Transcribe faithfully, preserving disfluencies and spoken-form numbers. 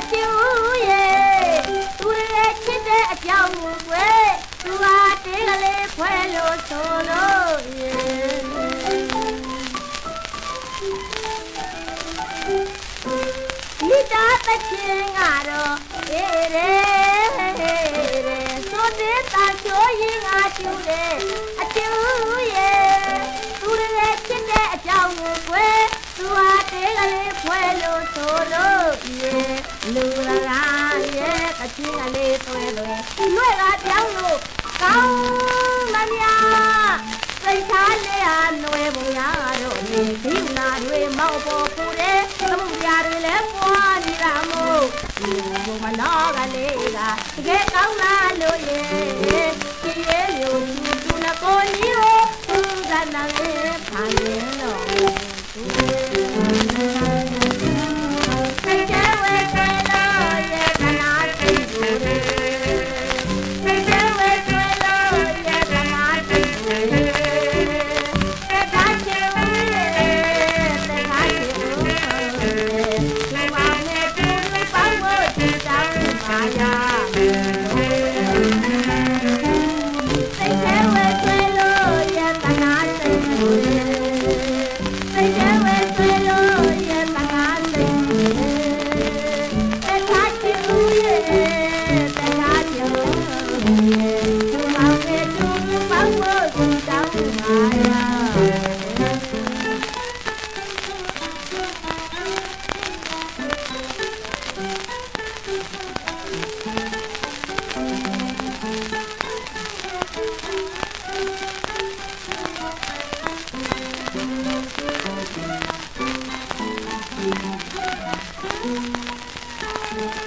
ကျူရဲ့သူရဲ့ချစ်တဲ့အကြောင်းကိုွယ်သူဟာတေးကလေးဖွဲလို့ဆိုလို့ရဲ့ဒီတာတချင်းကတော့အေးရဲဆိုတဲ့တာချိုးရင်ငါကျူတယ်အကျူရဲ့သူရဲ့ချစ်တဲ့အကြောင်းကိုွယ်သူဟာတေးကလေးဖွဲလို့ဆိုလို့ရဲ့လူလာရဲ့တချင်းကလေးဆွဲလွယ်လွယ်ကပြောင်းလို့ကောင်းမများစိတ်ထားလေးဟာຫນွယ်ပုံရတော့နေဒီနာတွေမောက်ပေါ်ပူတယ်သမုဒ္ဒရာတွေလည်းပွားနေတာမို့ဒီဘုံမနောကလေးကတကယ်ကောင်းလားလို့ရဲ့ဒီရဲ့လူသူနကိုကြီးကိုသူကနာလေးဖန်နေတော့ Thank you.